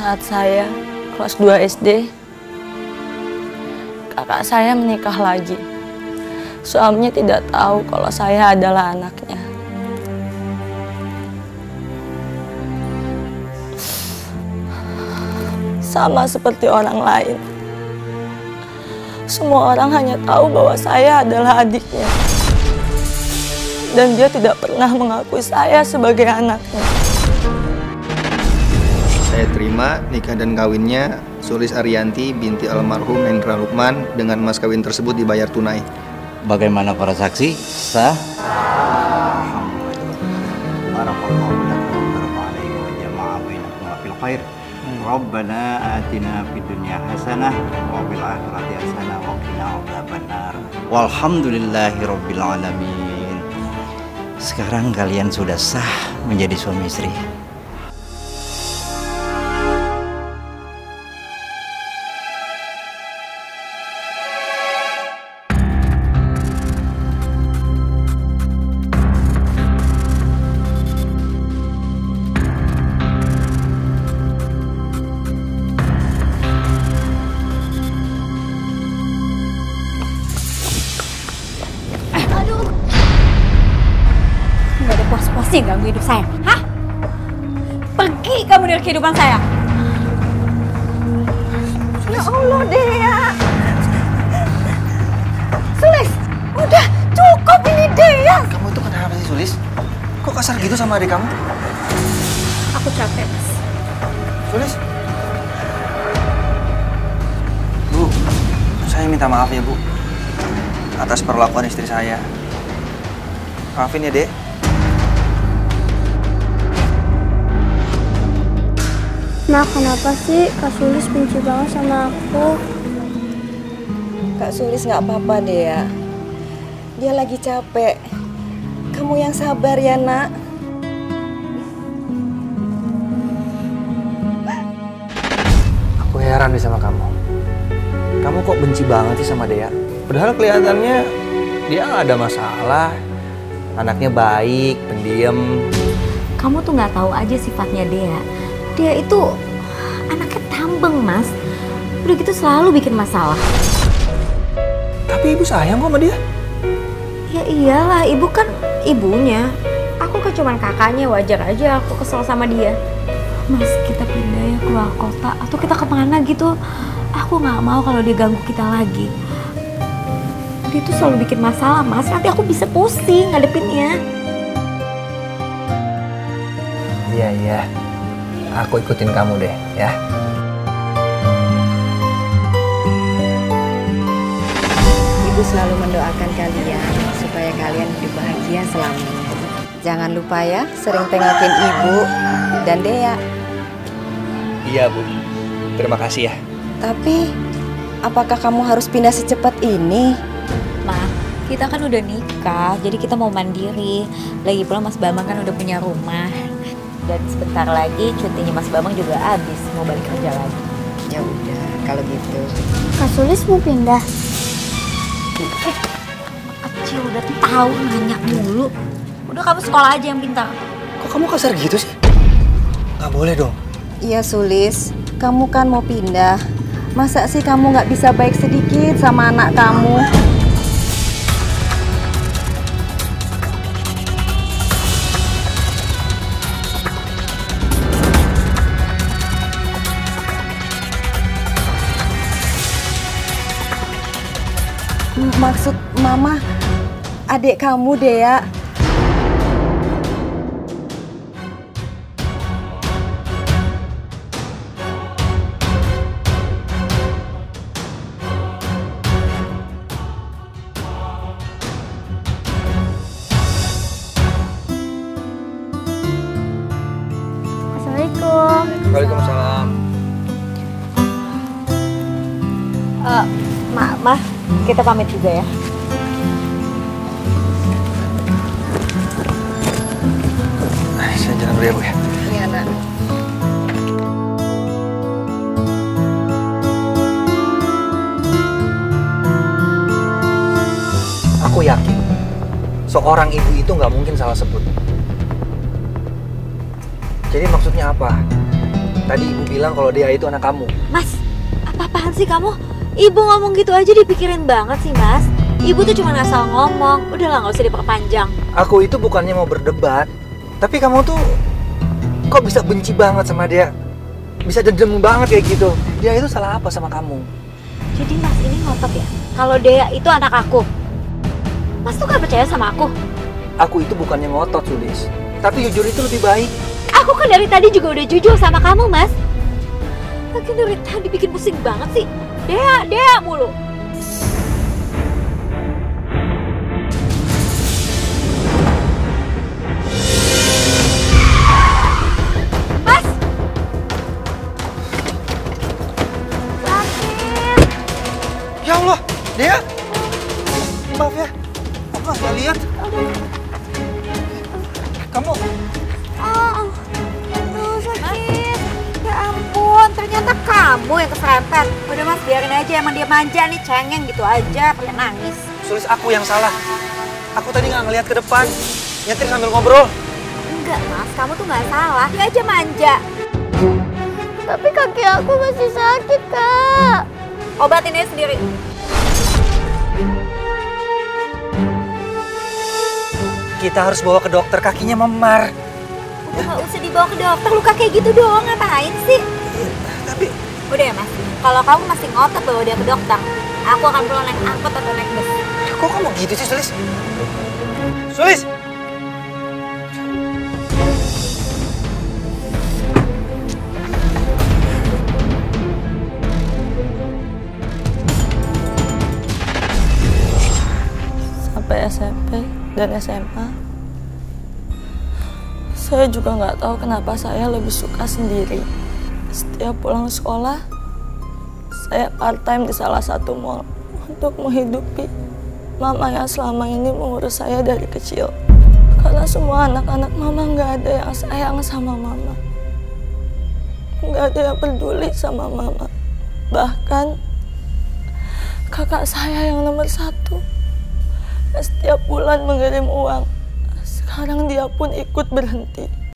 Saat saya kelas 2 SD, kakak saya menikah lagi. Suaminya tidak tahu kalau saya adalah anaknya. Sama seperti orang lain, semua orang hanya tahu bahwa saya adalah adiknya. Dan dia tidak pernah mengakui saya sebagai anaknya. Saya terima nikah dan kawinnya Sulis Ariyanti binti almarhum Hendra Lukman dengan mas kawin tersebut dibayar tunai. Bagaimana para saksi? Sah? Rabbana atina fid dunya hasanah wa fil akhirati hasanah wa qina adzabannar. Walhamdulillahirabbil alamin. Sekarang kalian sudah sah menjadi suami istri. Puas-puasnya ganggu hidup saya, hah? Pergi kamu dari kehidupan saya. Ya Allah, Dea. Sulis, udah cukup ini, Dea. Kamu itu kenapa sih, Sulis? Kok kasar gitu sama adik kamu? Aku capek, Mas. Sulis? Bu, saya minta maaf ya, Bu. Atas perlakuan istri saya. Maafin ya, Dek. Nah, kenapa sih Kak Sulis benci banget sama aku? Kak Sulis nggak apa-apa deh ya. Dia lagi capek. Kamu yang sabar ya, Nak. Aku heran nih sama kamu. Kamu kok benci banget sih sama Dea? Padahal kelihatannya dia nggak ada masalah. Anaknya baik, pendiam. Kamu tuh nggak tahu aja sifatnya Dea. Dia itu anaknya tambeng, Mas. Udah gitu selalu bikin masalah. Tapi ibu sayang kok sama dia. Ya iyalah, ibu kan ibunya. Aku kan cuman kakaknya, wajar aja aku kesel sama dia. Mas, kita pindah ya keluar kota atau kita kemana gitu. Aku nggak mau kalau dia ganggu kita lagi. Dia tuh selalu bikin masalah, Mas. Nanti aku bisa pusing ngadepinnya. Iya. Aku ikutin kamu deh, ya. Ibu selalu mendoakan kalian supaya kalian hidup bahagia selamanya. Jangan lupa ya, sering tengokin Ibu dan Dea. Iya, Bu. Terima kasih ya. Tapi, apakah kamu harus pindah secepat ini? Ma, kita kan udah nikah, jadi kita mau mandiri. Lagi pula Mas Bambang kan udah punya rumah. Dan sebentar lagi cutinya Mas Bambang juga habis, mau balik kerja lagi. Ya udah, kalau gitu. Kak Sulis mau pindah. Kecil udah tahu nanya mulu. Udah kamu sekolah aja yang pintar. Kok kamu kasar gitu sih? Nggak boleh dong. Iya, Sulis. Kamu kan mau pindah. Masa sih kamu nggak bisa baik sedikit sama anak kamu? Maksud Mama, adik kamu, Dea. Assalamualaikum. Waalaikumsalam. Ma, kita pamit juga ya. Saya jalan dulu ya, Bu ya. Iya, Nak. Aku yakin seorang ibu itu nggak mungkin salah sebut. Jadi maksudnya apa? Tadi ibu bilang kalau Dea itu anak kamu. Mas, apa-apaan sih kamu? Ibu ngomong gitu aja dipikirin banget sih, Mas. Ibu tuh cuma asal ngomong. Udahlah, nggak usah diperpanjang. Aku itu bukannya mau berdebat, tapi kamu tuh kok bisa benci banget sama dia? Bisa dendam banget kayak gitu. Dia itu salah apa sama kamu? Jadi Mas ini ngotot ya? Kalau Dea itu anak aku. Mas tuh gak percaya sama aku? Aku itu bukannya ngotot, Sulis. Tapi jujur itu lebih baik. Aku kan dari tadi juga udah jujur sama kamu, Mas. Lagi dari tadi bikin pusing banget sih. Dea mulu. Mas! Sakit! Ya Allah, Dea! Maaf ya, aku nggak lihat. Kamu? Sakit. Ya ampun, ternyata kamu yang keserempet. Udah Mas, biarin aja, emang dia manja nih, cengeng gitu aja, pakai nangis. Sulis, aku yang salah. Aku tadi nggak ngelihat ke depan, nyetir sambil ngobrol. Enggak Mas, kamu tuh nggak salah, dia aja manja. Tapi kaki aku masih sakit, Kak. Obatin aja sendiri. Kita harus bawa ke dokter, kakinya memar. Udah nggak usah dibawa ke dokter, luka kayak gitu doang, ngapain sih? Tapi Udah ya Mas, kalau kamu masih ngotot bawa dia ke dokter, aku akan pulang naik angkot atau naik bus. kok kamu gitu sih, Sulis? Sulis! Sampai SMP dan SMA, saya juga nggak tahu kenapa saya lebih suka sendiri. Setiap pulang sekolah, saya part-time di salah satu mall untuk menghidupi mama yang selama ini mengurus saya dari kecil. Karena semua anak-anak mama nggak ada yang sayang sama mama. Nggak ada yang peduli sama mama. Bahkan kakak saya yang nomor 1 setiap bulan mengirim uang. Sekarang dia pun ikut berhenti.